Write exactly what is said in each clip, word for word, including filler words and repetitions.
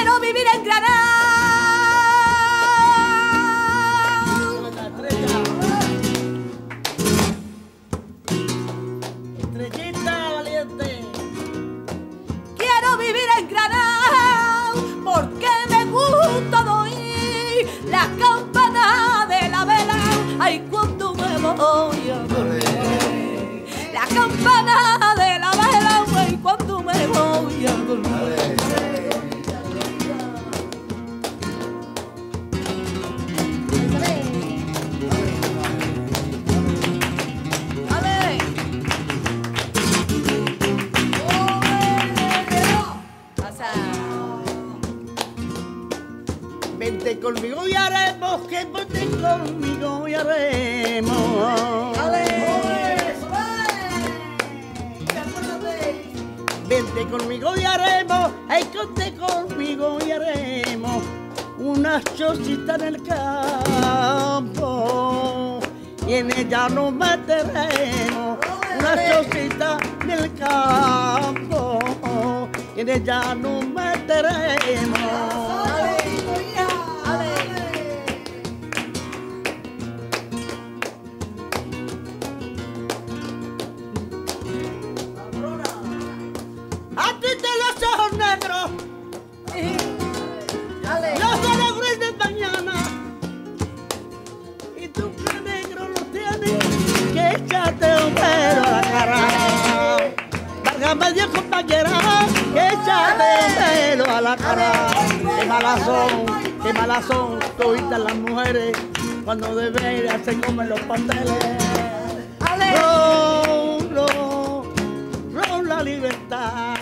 quiero vivir en Granada. Estrellita valiente. Quiero vivir en Granada porque me gusta oír la campana de la vela. Ay, cuando me voy a dormir, la campana de la vela. Ay, cuando me voy a dormir. Vente conmigo y haremos, que vente conmigo y haremos. Vente conmigo y haremos, ay, vente conmigo y haremos una chocita en el campo y en ella nos meteremos. Una chocita en el campo y en ella nos meteremos. A ti te los ojos negros, los de los gris de mañana, y tú que negro lo tienes, que échate un pelo a la cara. Válgame Dios, compañera, que échate un pelo a la cara. Qué malas son, qué malas son todas las mujeres cuando deberían se comen los pasteles. Ron, ron, ron la libertad.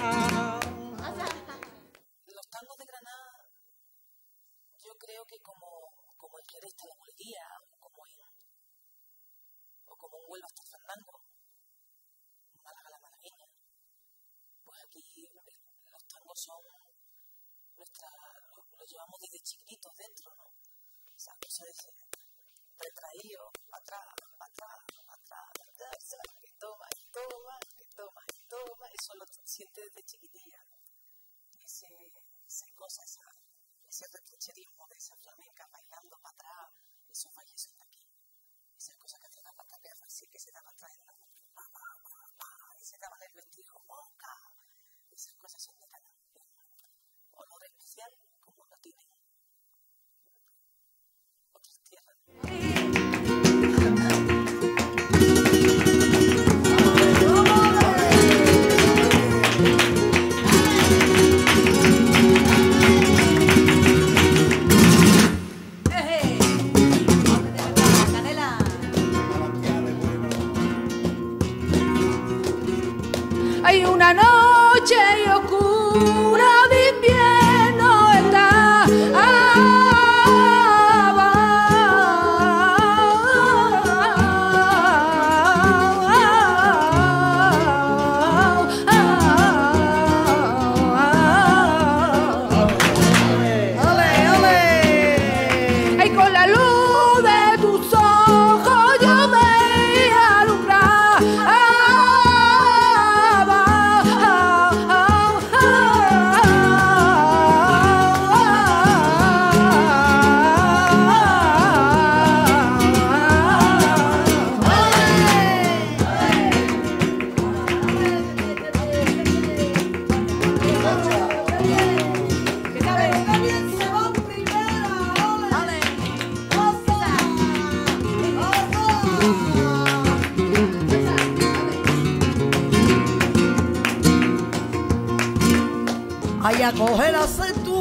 Creo que como, como el Jerez está la Molería, como en, o como en Huelva está el Fandango, en Málaga la malagueña, pues aquí los tangos son nuestra, lo, lo llevamos desde chiquititos dentro, ¿no? Esa cosa de ser retraído, atrás, atrás, atrás, atrás, que toma, y toma, que toma, y toma, eso lo sientes desde chiquitilla. Ese, esa cosa, esa ese retrocherismo de esa flamenca bailando para atrás, esos bailes son de aquí. Esas cosas que hacen la pantalla así que se daban atrás en la y se daban el vestido boca. Esas cosas son de cada olor especial como no tienen otras tierras. Hay una noche oscura de invierno está ay, con la luz de tus ojos yo me alumbrar. Ay, a coger aceituna,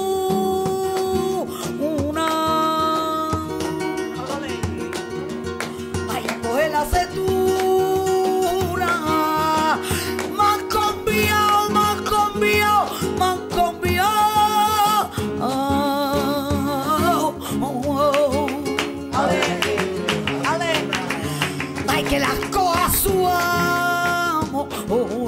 ay, a coger aceituna, me han conviado, me han conviado, me han conviado. Oh, oh, oh. Ale, ale, ay, que las cojas su amo. Oh,